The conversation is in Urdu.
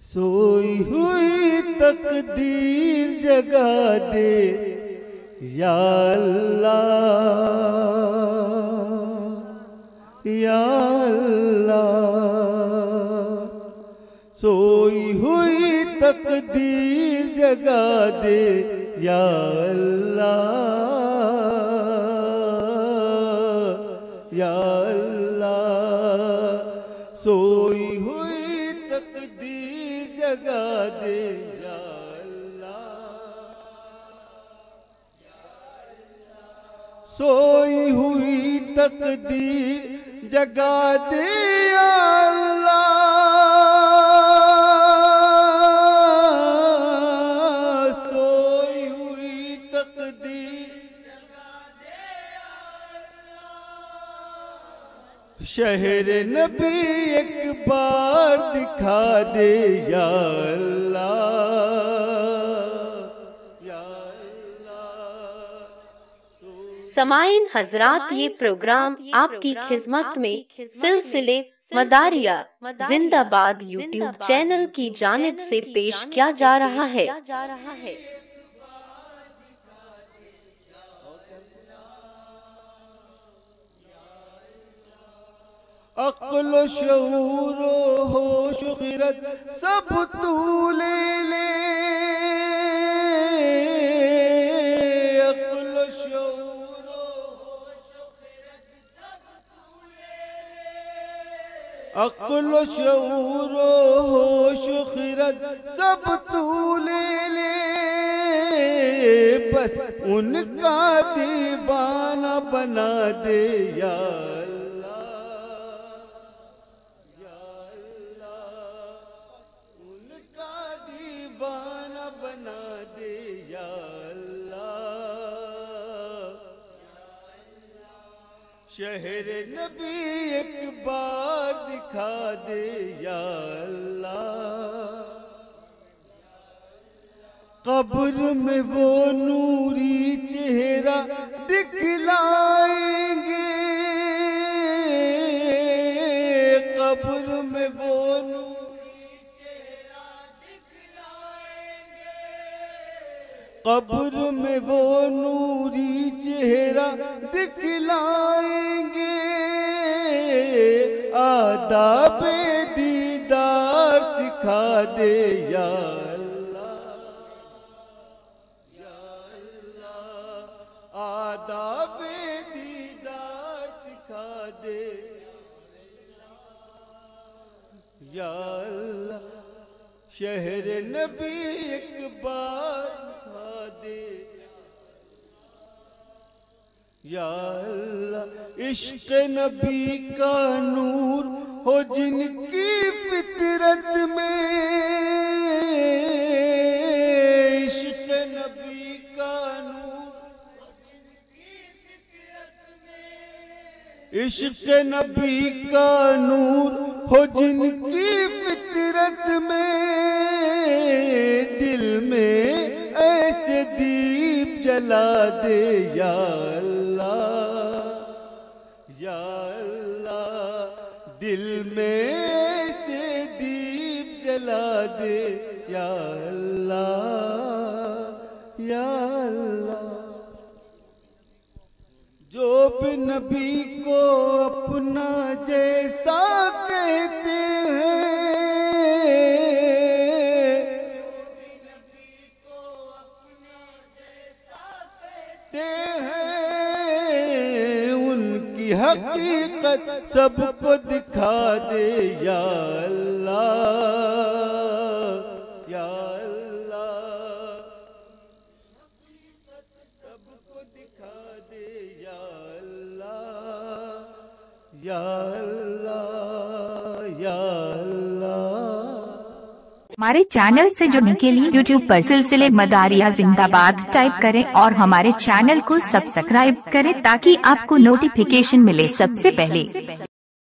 سوئی ہوئی تقدیر جگا دے یا اللہ یا اللہ، سوئی ہوئی تقدیر جگا دے یا اللہ یا اللہ، سوئی ہوئی تقدیر جگا دے یا اللہ، سوئی ہوئی تقدیر جگا دے یا اللہ، سوئی ہوئی تقدیر جگا دے یا اللہ، شہر نبی ایک بار دکھا دے یا اللہ یا اللہ۔ سامعین حضرات، یہ پروگرام آپ کی خدمت میں سلسلے مداریہ زندہ باد یوٹیوب چینل کی جانب سے پیش کیا جا رہا ہے۔ عقل و شعور و ہوش و خرد سب تو لے لے، عقل و شعور و ہوش و خرد سب تو لے لے، عقل و شعور و ہوش و خرد سب تو لے لے، بس ان کا دیوانہ بنا دے یا بنا دے یا اللہ، شہر نبی ایک بار دکھا دے یا اللہ، قبر میں وہ نوری چہرہ دکھلائیں گے، قبر میں وہ قبر میں وہ نوری چہرہ دکھلائیں گے، آداب دیدار سکھا دے یا اللہ یا اللہ، آداب دیدار سکھا دے یا اللہ، شہر نبی ایک بار دے یا اللہ، عشق نبی کا نور ہو جن کی فطرت میں، عشق نبی کا نور ہو جن کی فطرت میں، عشق نبی کا نور ہو جن کی فطرت میں، دل میں ایسے دیپ جلا دے یا اللہ یا اللہ، دل میں ایسے دیپ جلا دے یا اللہ یا اللہ، جو بھی نبی کو اپنا جیسا کہتے ہیں، حقیقت سب کو دکھا دے یا اللہ یا اللہ، حقیقت سب کو دکھا دے یا اللہ یا اللہ یا اللہ۔ ہمارے چینل سے جڑنے کے لیے یوٹیوب پر سلسلے مداریہ زندہ باد ٹائپ کریں اور ہمارے چینل کو سبسکرائب کریں تاکہ آپ کو نوٹیفیکیشن ملے سب سے پہلے۔